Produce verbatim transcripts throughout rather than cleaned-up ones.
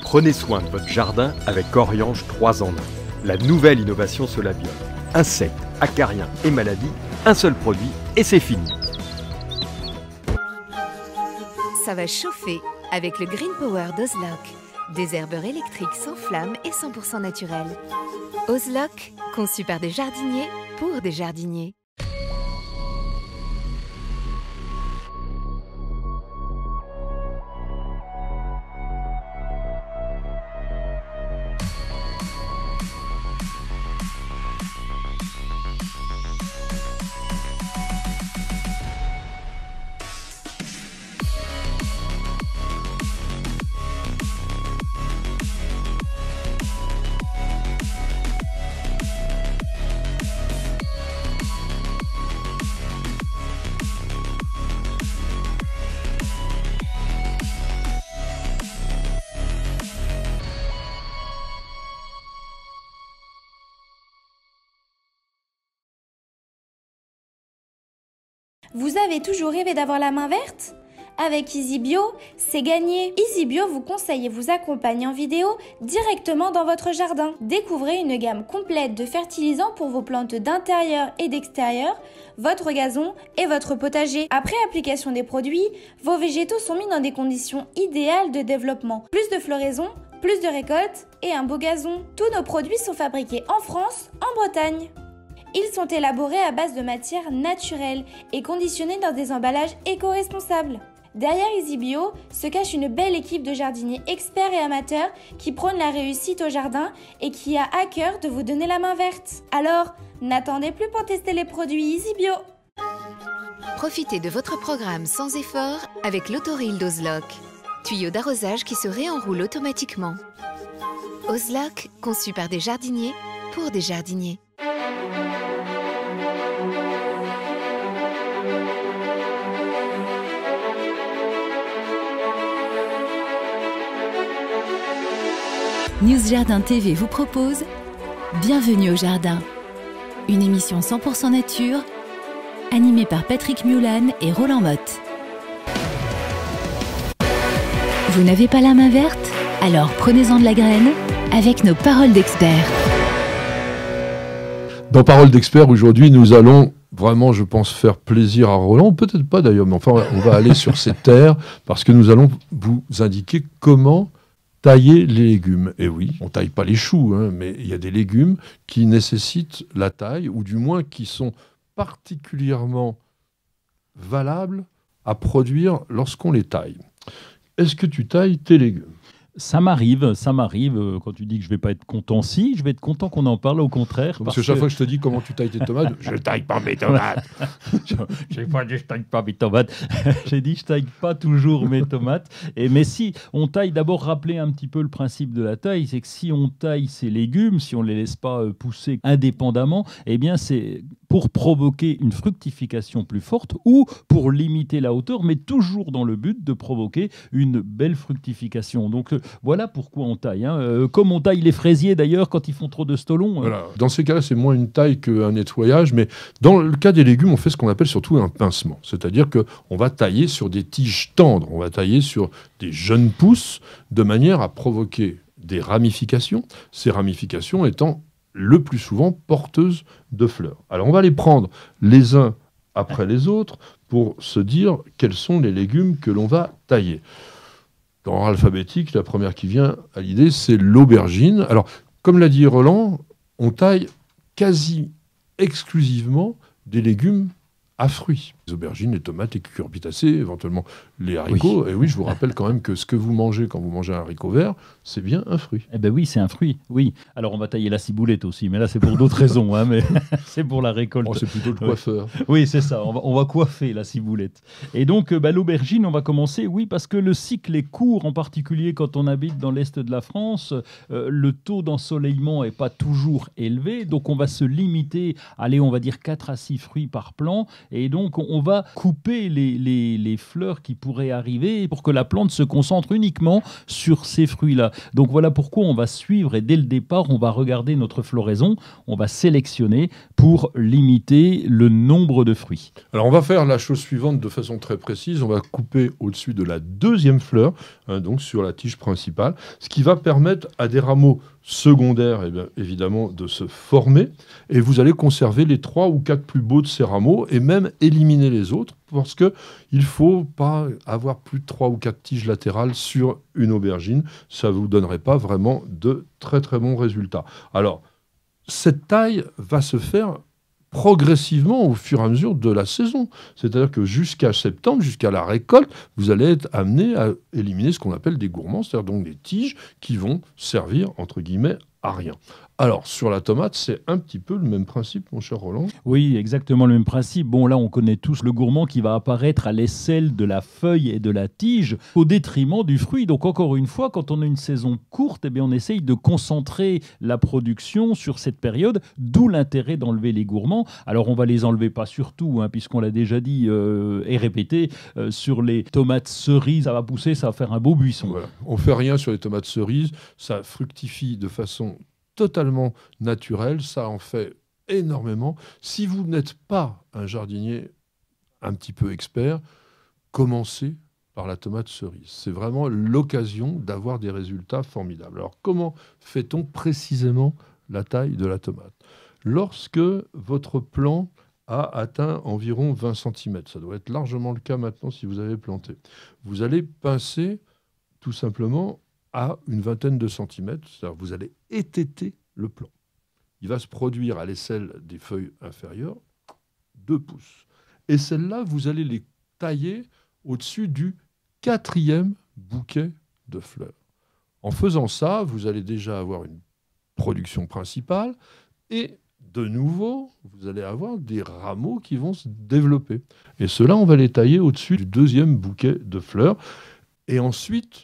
Prenez soin de votre jardin avec Oriange trois en un. La nouvelle innovation Solabium. Insectes, acariens et maladies, un seul produit et c'est fini. Ça va chauffer avec le Green Power d'Ozlock. Désherbeur électrique sans flamme et cent pour cent naturel. Ozlock, conçu par des jardiniers pour des jardiniers. Vous avez toujours rêvé d'avoir la main verte? Avec EasyBio, c'est gagné. EasyBio vous conseille et vous accompagne en vidéo directement dans votre jardin. Découvrez une gamme complète de fertilisants pour vos plantes d'intérieur et d'extérieur, votre gazon et votre potager. Après application des produits, vos végétaux sont mis dans des conditions idéales de développement. Plus de floraison, plus de récoltes et un beau gazon. Tous nos produits sont fabriqués en France, en Bretagne. Ils sont élaborés à base de matières naturelles et conditionnés dans des emballages éco-responsables. Derrière EasyBio se cache une belle équipe de jardiniers experts et amateurs qui prônent la réussite au jardin et qui a à cœur de vous donner la main verte. Alors, n'attendez plus pour tester les produits EasyBio. Profitez de votre programme sans effort avec l'autoril d'Ozlock. Tuyau d'arrosage qui se réenroule automatiquement. Ozlock, conçu par des jardiniers pour des jardiniers. News Jardin T V vous propose Bienvenue au Jardin, une émission cent pour cent nature, animée par Patrick Mulan et Roland Motte. Vous n'avez pas la main verte? Alors prenez-en de la graine avec nos paroles d'experts. Dans Paroles d'experts, aujourd'hui, nous allons vraiment, je pense, faire plaisir à Roland. Peut-être pas d'ailleurs, mais enfin, on va aller sur ces terres parce que nous allons vous indiquer comment tailler les légumes. Et oui, on ne taille pas les choux, hein, mais il y a des légumes qui nécessitent la taille, ou du moins qui sont particulièrement valables à produire lorsqu'on les taille. Est-ce que tu tailles tes légumes ? Ça m'arrive, ça m'arrive. euh, Quand tu dis que je vais pas être content, si, je vais être content qu'on en parle, au contraire. Parce que chaque fois que je te dis comment tu tailles tes tomates, je ne taille pas mes tomates. J'ai pas dit je taille pas mes tomates. J'ai dit je taille pas toujours mes tomates. Et mais si on taille, d'abord rappeler un petit peu le principe de la taille, c'est que si on taille ces légumes, si on les laisse pas euh, pousser indépendamment, eh bien c'est pour provoquer une fructification plus forte ou pour limiter la hauteur, mais toujours dans le but de provoquer une belle fructification. Donc euh, voilà pourquoi on taille. Hein. Euh, comme on taille les fraisiers d'ailleurs quand ils font trop de stolons. Voilà. Dans ces cas-là, c'est moins une taille qu'un nettoyage, mais dans le cas des légumes, on fait ce qu'on appelle surtout un pincement. C'est-à-dire qu'on va tailler sur des tiges tendres, on va tailler sur des jeunes pousses de manière à provoquer des ramifications, ces ramifications étant le plus souvent porteuses de fleurs. Alors on va les prendre les uns après les autres pour se dire quels sont les légumes que l'on va tailler. Dans l'ordre alphabétique, la première qui vient à l'idée, c'est l'aubergine. Alors, comme l'a dit Roland, on taille quasi exclusivement des légumes à fruits. Les aubergines, les tomates, les cucurbitacées, éventuellement les haricots. Oui. Et oui, je vous rappelle quand même que ce que vous mangez quand vous mangez un haricot vert, c'est bien un fruit. Eh bien oui, c'est un fruit, oui. Alors on va tailler la ciboulette aussi, mais là c'est pour d'autres raisons, hein, mais c'est pour la récolte. Oh, c'est plutôt le coiffeur. Oui, c'est ça, on va, on va coiffer la ciboulette. Et donc euh, bah, l'aubergine, on va commencer, oui, parce que le cycle est court, en particulier quand on habite dans l'est de la France, euh, le taux d'ensoleillement n'est pas toujours élevé, donc on va se limiter, allez, on va dire quatre à six fruits par plant, et donc on on va couper les, les, les fleurs qui pourraient arriver pour que la plante se concentre uniquement sur ces fruits-là. Donc voilà pourquoi on va suivre et dès le départ, on va regarder notre floraison, on va sélectionner pour limiter le nombre de fruits. Alors on va faire la chose suivante de façon très précise, on va couper au-dessus de la deuxième fleur, hein, donc sur la tige principale, ce qui va permettre à des rameaux secondaires eh bien, évidemment de se former, et vous allez conserver les trois ou quatre plus beaux de ces rameaux et même éliminer les autres parce qu'il ne faut pas avoir plus de trois ou quatre tiges latérales sur une aubergine, ça ne vous donnerait pas vraiment de très très bons résultats. Alors cette taille va se faire progressivement au fur et à mesure de la saison. C'est-à-dire que jusqu'à septembre, jusqu'à la récolte, vous allez être amené à éliminer ce qu'on appelle des gourmands, c'est-à-dire donc des tiges qui vont servir, entre guillemets, à rien. Alors, sur la tomate, c'est un petit peu le même principe, mon cher Roland. Oui, exactement le même principe. Bon, là, on connaît tous le gourmand qui va apparaître à l'aisselle de la feuille et de la tige au détriment du fruit. Donc, encore une fois, quand on a une saison courte, eh bien, on essaye de concentrer la production sur cette période, d'où l'intérêt d'enlever les gourmands. Alors, on va les enlever pas sur tout, hein, puisqu'on l'a déjà dit euh, et répété, euh, sur les tomates cerises, ça va pousser, ça va faire un beau buisson. Voilà. On ne fait rien sur les tomates cerises, ça fructifie de façon totalement naturel, ça en fait énormément. Si vous n'êtes pas un jardinier un petit peu expert, commencez par la tomate cerise. C'est vraiment l'occasion d'avoir des résultats formidables. Alors comment fait-on précisément la taille de la tomate? Lorsque votre plant a atteint environ vingt centimètres, ça doit être largement le cas maintenant si vous avez planté, vous allez pincer tout simplement à une vingtaine de centimètres, c'est-à-dire vous allez étêter le plant. Il va se produire à l'aisselle des feuilles inférieures deux pouces. Et celles-là, vous allez les tailler au-dessus du quatrième bouquet de fleurs. En faisant ça, vous allez déjà avoir une production principale et de nouveau, vous allez avoir des rameaux qui vont se développer. Et ceux-là, on va les tailler au-dessus du deuxième bouquet de fleurs. Et ensuite,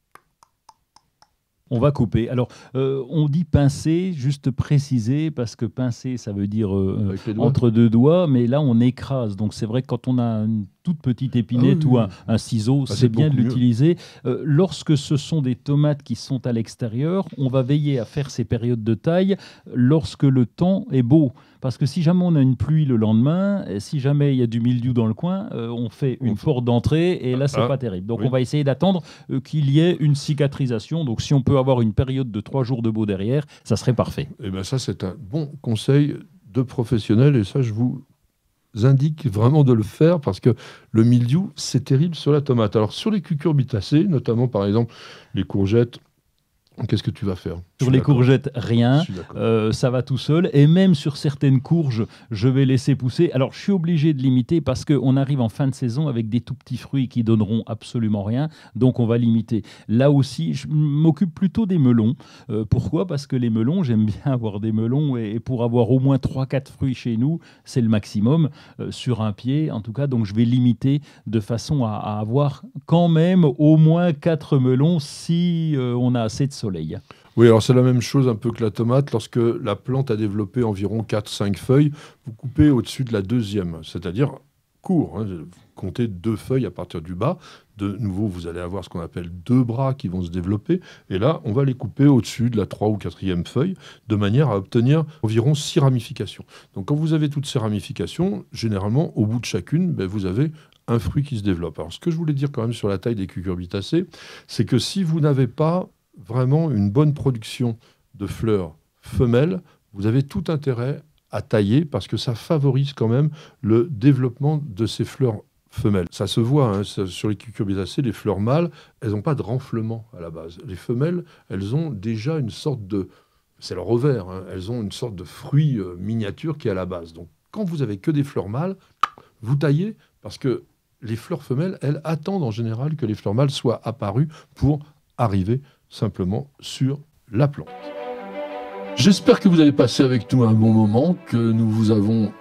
on va couper. Alors, euh, on dit pincer, juste préciser, parce que pincer, ça veut dire euh, entre deux doigts, mais là, on écrase. Donc, c'est vrai que quand on a une toute petite épinette ah oui, ou un, un ciseau, ah, c'est bien de l'utiliser. Euh, lorsque ce sont des tomates qui sont à l'extérieur, on va veiller à faire ces périodes de taille lorsque le temps est beau. Parce que si jamais on a une pluie le lendemain, et si jamais il y a du mildiou dans le coin, euh, on fait une on porte d'entrée et là, c'est ah, pas terrible. Donc, oui. on va essayer d'attendre euh, qu'il y ait une cicatrisation. Donc, si on peut avoir une période de trois jours de beau derrière, ça serait parfait. Et bien ça, c'est un bon conseil de professionnel et ça, je vous indique vraiment de le faire parce que le mildiou, c'est terrible sur la tomate. Alors, sur les cucurbitacées, notamment, par exemple, les courgettes, qu'est-ce que tu vas faire? Sur les courgettes, rien. Euh, ça va tout seul. Et même sur certaines courges, je vais laisser pousser. Alors, je suis obligé de limiter parce qu'on arrive en fin de saison avec des tout petits fruits qui donneront absolument rien. Donc, on va limiter. Là aussi, je m'occupe plutôt des melons. Euh, pourquoi? Parce que les melons, j'aime bien avoir des melons. Et pour avoir au moins trois quatre fruits chez nous, c'est le maximum euh, sur un pied. En tout cas, donc, je vais limiter de façon à, à avoir quand même au moins quatre melons si euh, on a assez de soleil. Oui, alors c'est la même chose un peu que la tomate. Lorsque la plante a développé environ quatre cinq feuilles, vous coupez au-dessus de la deuxième, c'est-à-dire court. Hein, vous comptez deux feuilles à partir du bas. De nouveau, vous allez avoir ce qu'on appelle deux bras qui vont se développer. Et là, on va les couper au-dessus de la trois ou quatrième feuille, de manière à obtenir environ six ramifications. Donc quand vous avez toutes ces ramifications, généralement, au bout de chacune, ben, vous avez un fruit qui se développe. Alors ce que je voulais dire quand même sur la taille des cucurbitacées, c'est que si vous n'avez pas vraiment une bonne production de fleurs femelles, vous avez tout intérêt à tailler parce que ça favorise quand même le développement de ces fleurs femelles. Ça se voit hein, ça, sur les cucurbitacées, les fleurs mâles, elles n'ont pas de renflement à la base. Les femelles, elles ont déjà une sorte de... C'est leur ovaire, hein, elles ont une sorte de fruit euh, miniature qui est à la base. Donc quand vous avez que des fleurs mâles, vous taillez parce que les fleurs femelles, elles attendent en général que les fleurs mâles soient apparues pour arriver simplement sur la plante. J'espère que vous avez passé avec nous un bon moment, que nous vous avons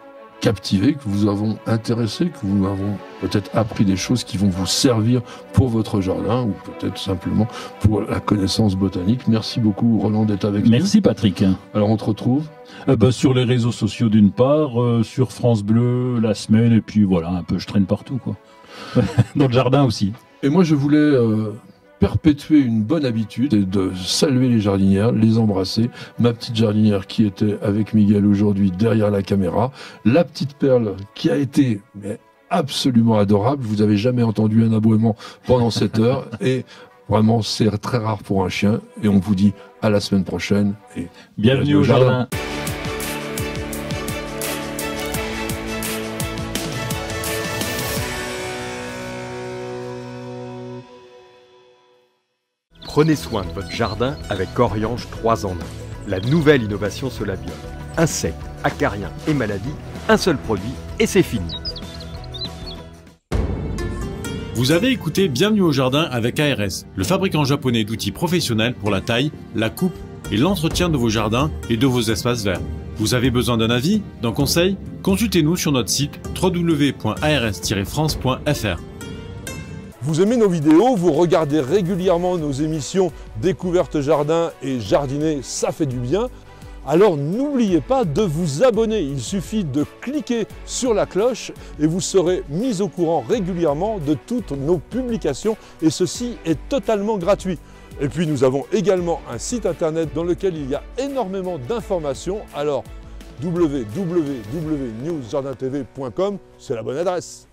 captivé, que vous avons intéressé, que vous avons peut-être appris des choses qui vont vous servir pour votre jardin ou peut-être simplement pour la connaissance botanique. Merci beaucoup Roland d'être avec nous. Merci Patrick. Alors on te retrouve euh, bah, sur les réseaux sociaux d'une part, euh, sur France Bleu la semaine et puis voilà, un peu je traîne partout quoi. Dans le jardin aussi. Et moi je voulais euh, perpétuer une bonne habitude et de saluer les jardinières, les embrasser. Ma petite jardinière qui était avec Miguel aujourd'hui derrière la caméra, la petite Perle qui a été mais, absolument adorable. Vous avez jamais entendu un aboiement pendant cette heure et vraiment c'est très rare pour un chien. Et on vous dit à la semaine prochaine. Et bienvenue au jardin. jardin. Prenez soin de votre jardin avec Coriange trois en un. La nouvelle innovation Solabiol. Insectes, acariens et maladies, un seul produit et c'est fini. Vous avez écouté Bienvenue au jardin avec A R S, le fabricant japonais d'outils professionnels pour la taille, la coupe et l'entretien de vos jardins et de vos espaces verts. Vous avez besoin d'un avis, d'un conseil? Consultez-nous sur notre site w w w point a r s tiret france point f r. Vous aimez nos vidéos, vous regardez régulièrement nos émissions Découverte Jardin et Jardiner, ça fait du bien. Alors n'oubliez pas de vous abonner, il suffit de cliquer sur la cloche et vous serez mis au courant régulièrement de toutes nos publications et ceci est totalement gratuit. Et puis nous avons également un site internet dans lequel il y a énormément d'informations, alors w w w point news jardin t v point com, c'est la bonne adresse.